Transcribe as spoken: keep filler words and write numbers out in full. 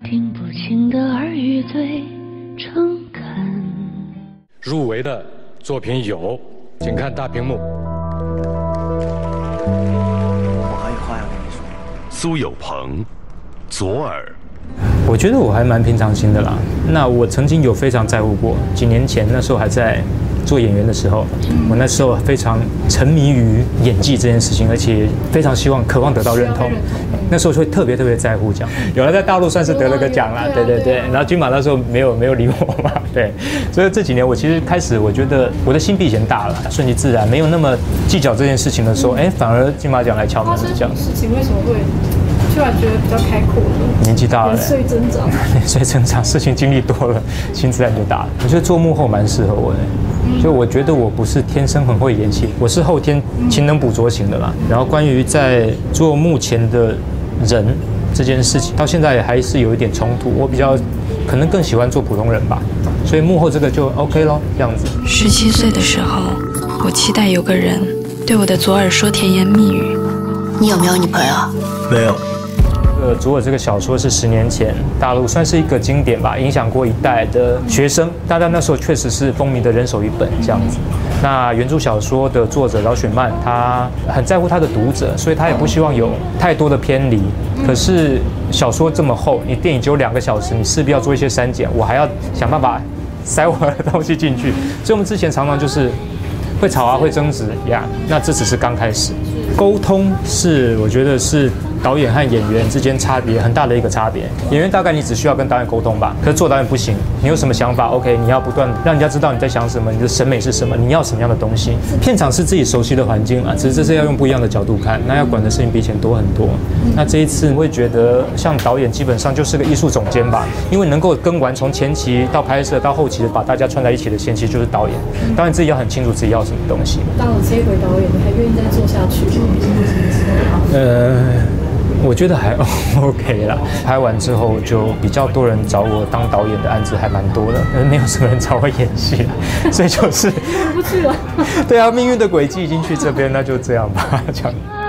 听不清的耳语最诚恳。 入围的作品有，请看大屏幕。 我还有话要跟你说。 苏有朋，左耳。 我觉得我还蛮平常心的啦。那我曾经有非常在乎过，几年前那时候还在做演员的时候，我那时候非常沉迷于演技这件事情，而且非常希望、渴望得到认同。那时候会特别特别在乎奖。有了在大陆算是得了个奖啦，对对对。然后金马那时候没有没有理我嘛，对。所以这几年我其实开始，我觉得我的心比以前大了，顺其自然，没有那么计较这件事情的时候，哎，反而金马奖来敲门这样。 事情为什么会突然觉得比较开阔了？ 年纪大了， 年岁增长， 年岁增长，事情经历多了，心自然就大了。我觉得做幕后蛮适合我的。就我觉得我不是天生很会演戏，我是后天勤能补拙型的啦。然后关于在做幕前的人这件事情，到现在还是有一点冲突。我比较可能更喜欢做普通人吧，所以幕后这个就 OK 咯，这样子。 十七岁的时候，我期待有个人对我的左耳说甜言蜜语。 你有没有女朋友？ 没有。 呃，左耳这个小说是十年前大陆算是一个经典吧，影响过一代的学生。大家那时候确实是风靡的人手一本这样子。那原著小说的作者饶雪漫，他很在乎他的读者，所以他也不希望有太多的偏离。可是小说这么厚，你电影只有两个小时，你势必要做一些删减，我还要想办法塞我的东西进去。所以我们之前常常就是会吵啊，会争执呀。那这只是刚开始，沟通是我觉得是导演和演员之间差别很大的一个差别。演员大概你只需要跟导演沟通吧，可是做导演不行。你有什么想法 ？OK， 你要不断让人家知道你在想什么，你的审美是什么，你要什么样的东西。片场是自己熟悉的环境啊，只是这是要用不一样的角度看，那要管的事情比以前多很多。那这一次我会觉得，像导演基本上就是个艺术总监吧，因为能够跟完从前期到拍摄到后期的把大家串在一起的前期就是导演。导演自己要很清楚自己要什么东西。 当了这一回导演，你还愿意再做下去吗？ 呃。我觉得还 OK 啦。拍完之后就比较多人找我当导演的案子还蛮多的，没有什么人找我演戏啦，所以就是回不去了。 对啊，命运的轨迹已经去这边，那就这样吧，这样。